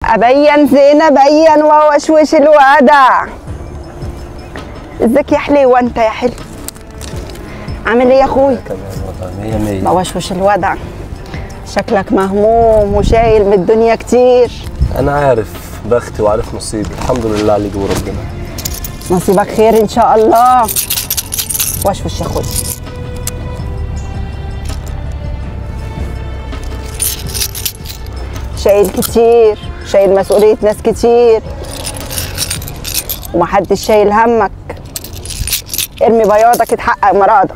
ابين زين ابين ووشوش الودع. ازيك يا حليوه انت يا حلو؟ عامل ايه يا اخويا؟ مية مية. بوشوش الودع. شكلك مهموم وشايل من الدنيا كتير. انا عارف بختي وعارف نصيبي، الحمد لله عليك وربنا. نصيبك خير ان شاء الله. وشوش يا اخويا. شايل كتير، شايل مسؤولية ناس كتير ومحدش شايل همك. ارمي بياضك اتحقق مرادك.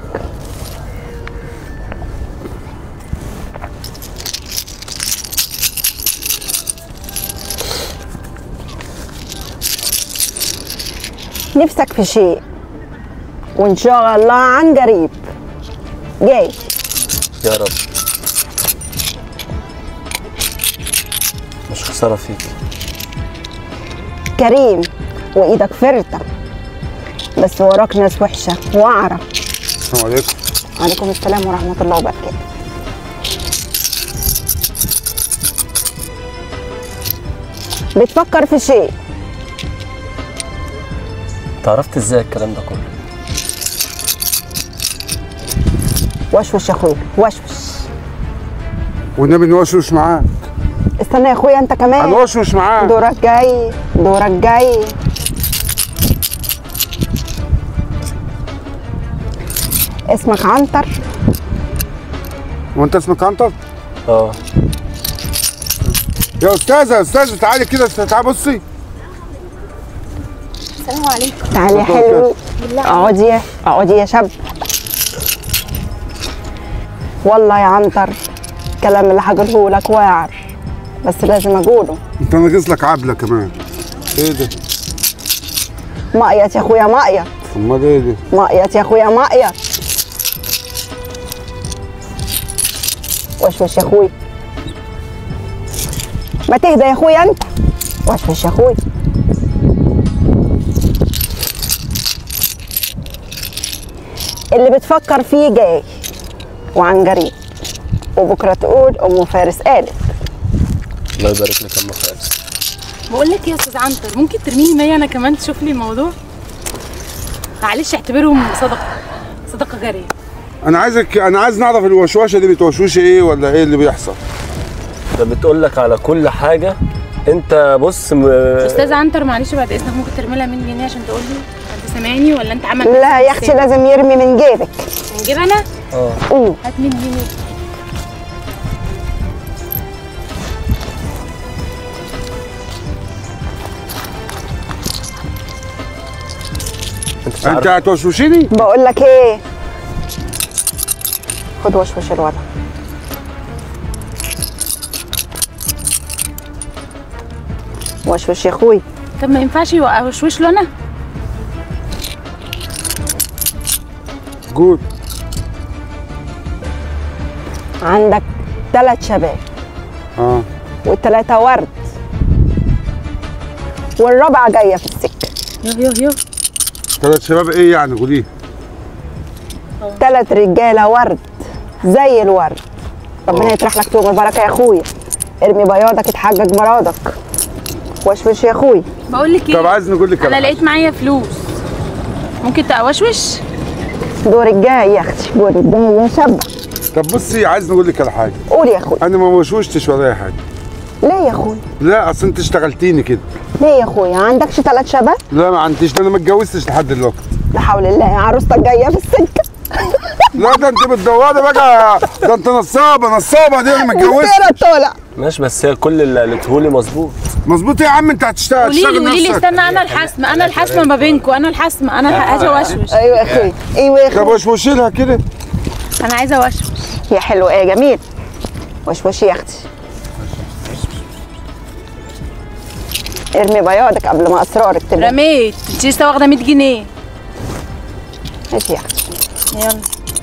نفسك في شيء وان شاء الله عن قريب جاي. يا رب. مش خسارة فيك. كريم وايدك فرطة بس وراك ناس وحشة وعرة. السلام عليكم. وعليكم السلام ورحمة الله وبركاته. بتفكر في شيء. تعرفت ازاي الكلام ده كله؟ وشوش يا اخويا وشوش. والنبي نوشوش معاك. استنى يا اخويا انت كمان. هنوشوش معاك. دورك جاي دورك جاي. اسمك عنتر؟ وانت اسمك عنتر؟ اه. يا استاذه يا استاذه تعالي كده، تعالي بصي. السلام عليكم. تعالي يا حلو. اقعدي اقعدي يا شاب. والله يا عنتر الكلام اللي هقوله لك واعر بس لازم اقوله. انت ناقص لك عبله كمان. ايه ده؟ مقيت يا اخويا مقيت. امال ايه ده؟ مقيت يا اخويا مقيت. وشوش يا اخويا. ما تهدى يا اخويا انت. وشوش يا اخويا. اللي بتفكر فيه جاي وعن قريب وبكره تقول ام فارس قالت. الله يبارك لك يا ام فارس. بقول لك يا استاذ عنتر، ممكن ترميني 100 انا كمان تشوف لي الموضوع؟ معلش اعتبرهم صدقه جاريه. انا عايز نعرف الوشوشه دي بتوشوش ايه ولا ايه اللي بيحصل؟ ده بتقول لك على كل حاجه. انت بص استاذ عنتر معلش بعد اذنك ممكن ترمي لها 100 جنيه عشان تقول لي انت سامعني ولا انت عملت؟ لا يا اختي لازم يرمي من جيبك. من جيب انا؟ قول. هات 100 جنيه. انت هتوشوشيني؟ بقول لك ايه، خد وشوش الوضع. وشوش يا اخوي. طب ما ينفعش يوشوش له انا؟ جود. عندك 3 شباب. والثلاثة ورد والرابعة جاية في السكة. يو 3 شباب ايه يعني؟ قوليه. 3 رجالة ورد زي الورد. ربنا يطرح لك طوب البركة يا اخويا. ارمي بياضك اتحجج مرادك. وشوش يا اخوي. بقول لك ايه؟ طب عايز نقول لك انا لقيت معايا فلوس، ممكن توشوش؟ دورك جاي يا اختي، دورك جاي يا شابة. طب بصي عايز نقول لك على حاجه. قول يا اخوي. انا ما وشوشتش ولا اي حاجه. ليه يا اخوي؟ لا اصل انت اشتغلتيني كده. ليه يا اخويا؟ عندكش 3 شباب؟ لا ما عنديش، ده انا ما اتجوزتش لحد دلوقتي. لا حول الله، عروستك جايه في السكه. لا ده انت بتدوري بقى، ده انت نصابه دي. انا ما اتجوزتش. طالع ماشي بس هي كل اللي قالته لي مظبوط. مظبوط يا عم. انت هتشتغل. قولي لي استنى، انا الحاسمه ما بينكم، انا الحاسمه، انا هاجي اوشوش. ايوه يا اخوي. ايوه يا اخوي. طب وشوشي لها كده. انا عايزه اوشوش. يا حلو ايه جميل. وشوشي يا اختي. ارمي بياضك قبل ما اسرارك تبان. رميت. انت لسه واخده 100 جنيه. ماشي يا اختي. يلا.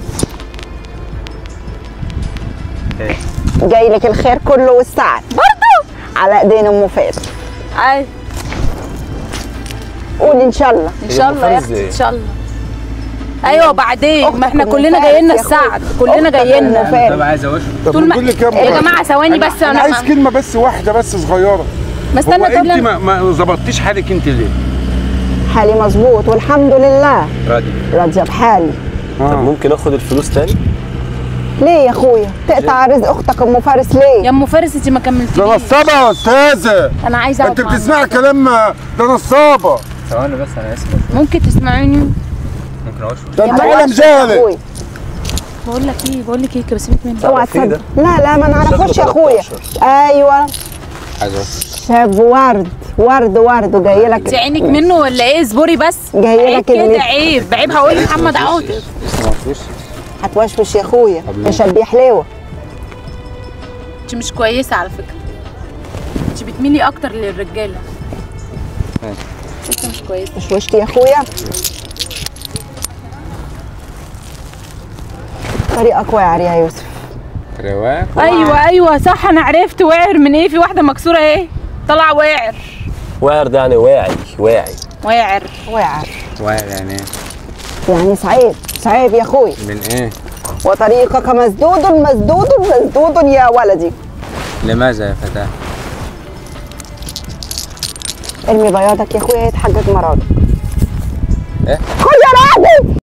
جاي لك الخير كله والسعد برضه على ايدين ام فارس. ايوه. قول ان شاء الله. ان شاء الله يا اختي ان شاء الله. ايوه وبعدين ما احنا كلنا جايين لنا السعد، كلنا جايين لنا. طب عايز اوشوش. طب نقول لك يا جماعه ثواني بس. انا عايز كلمه بس واحده بس صغيره. ما استنى هو طب انت لما ما ظبطتيش حالك انت ليه؟ حالي مظبوط والحمد لله. راضيه بحالي. طب ممكن اخد الفلوس تاني؟ ليه يا اخويا تقطع رزق اختك ام فارس ليه؟ يا ام فارس انت ما كملتيش. ده نصابه يا استاذه. انا عايزه انت اقعد بتسمعي معاك. كلام ده نصابه. ثواني بس انا اسف. ممكن تسمعيني؟ ممكن اقول ده انت ما عالم تقولش يا جاهل. أخوي. بقول لك ايه كده سيبك مني. اوعى تعرفيه ده؟ تصدق. لا ما نعرفوش يا شكله اخويا. 13. ايوه عايز شاب ورد وجاي انت لك. عينك منه ولا ايه؟ اصبري بس. جاي عيب لك اللي- كده عيب هقول لمحمد عاطف. هتوشوش يا اخويا يا شبيه حلوه. انت مش كويسه على فكره. انت بتميلي اكتر للرجاله. انت مش كويسه. وشوشتي يا اخويا. طريقك واعر يا يوسف. رواق. ايوه صح انا عرفت. واعر من ايه؟ في واحده مكسوره ايه؟ طلع واعر. واعر ده يعني واعي. واعر. واعر يعني ايه؟ يعني صعيب يا اخوي. من ايه؟ وطريقك مسدود يا ولدي. لماذا يا فتاة؟ ارمي بياضك يا اخويا يتحجج مرادك. ايه؟ خد يا راجل.